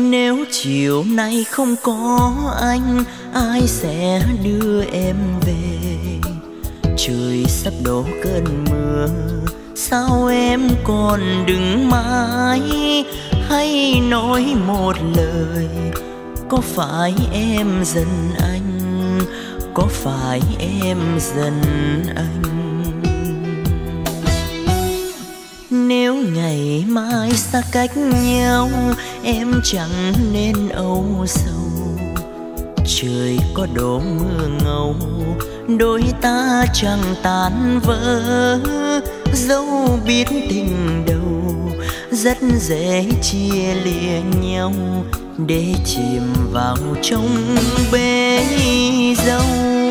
Nếu chiều nay không có anh, ai sẽ đưa em về? Trời sắp đổ cơn mưa, sao em còn đứng mãi? Hãy nói một lời, có phải em giận anh? Có phải em giận anh? Nếu ngày mai xa cách nhau, em chẳng nên âu sầu. Trời có đổ mưa ngâu, đôi ta chẳng tan vỡ. Dẫu biết tình đầu rất dễ chia lìa nhau, để chìm vào trong bể dâu.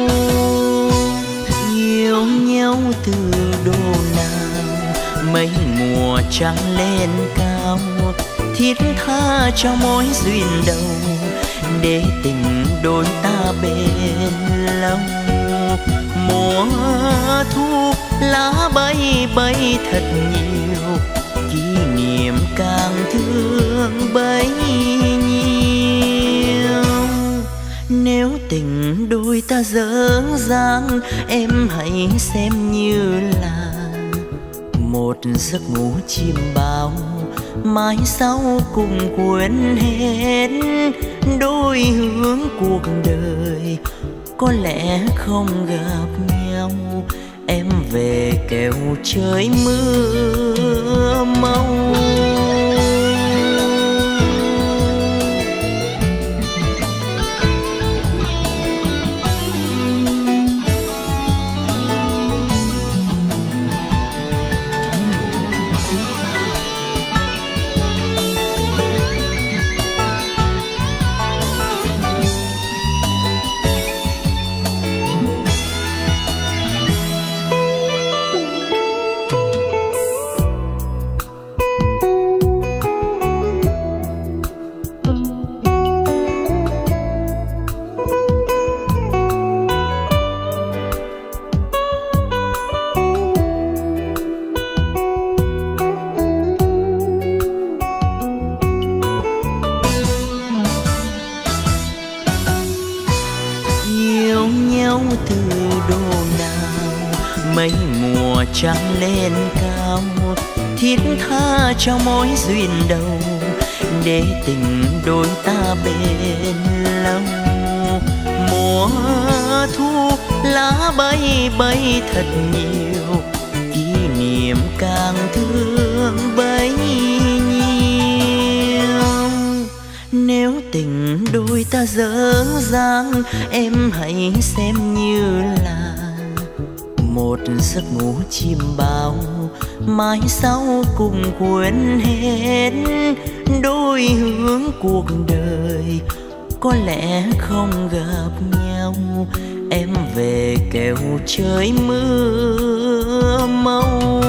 Yêu nhau từ độ nào, mấy mùa trăng lên cao, thiết tha cho mối duyên đầu, để tình đôi ta bền lâu. Mùa thu lá bay bay thật nhiều, kỷ niệm càng thương bấy nhiêu. Nếu tình đôi ta dở dang, em hãy xem như là một giấc ngủ chim bao, mai sau cùng quên hết. Đôi hướng cuộc đời có lẽ không gặp nhau, em về kẻo trời mưa mau. Mấy mùa trăng lên cao, thiết tha cho mối duyên đầu, để tình đôi ta bền lâu. Mùa thu lá bay bay thật nhiều, kỷ niệm càng thương bấy nhiêu. Nếu tình đôi ta dở dang, em hãy xem như là một giấc ngủ chim bao, mai sau cùng quên hết. Đôi hướng cuộc đời có lẽ không gặp nhau, em về kẻo trời mưa mau.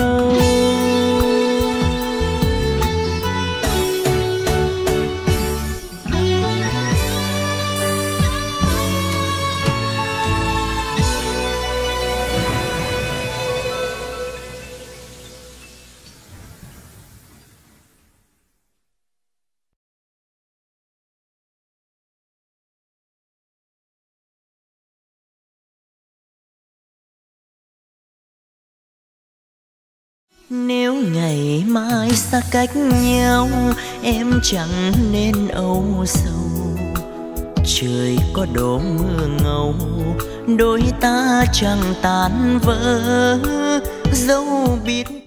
Nếu ngày mai xa cách nhau, em chẳng nên âu sầu. Trời có đổ mưa ngâu, đôi ta chẳng tan vỡ. Dẫu biết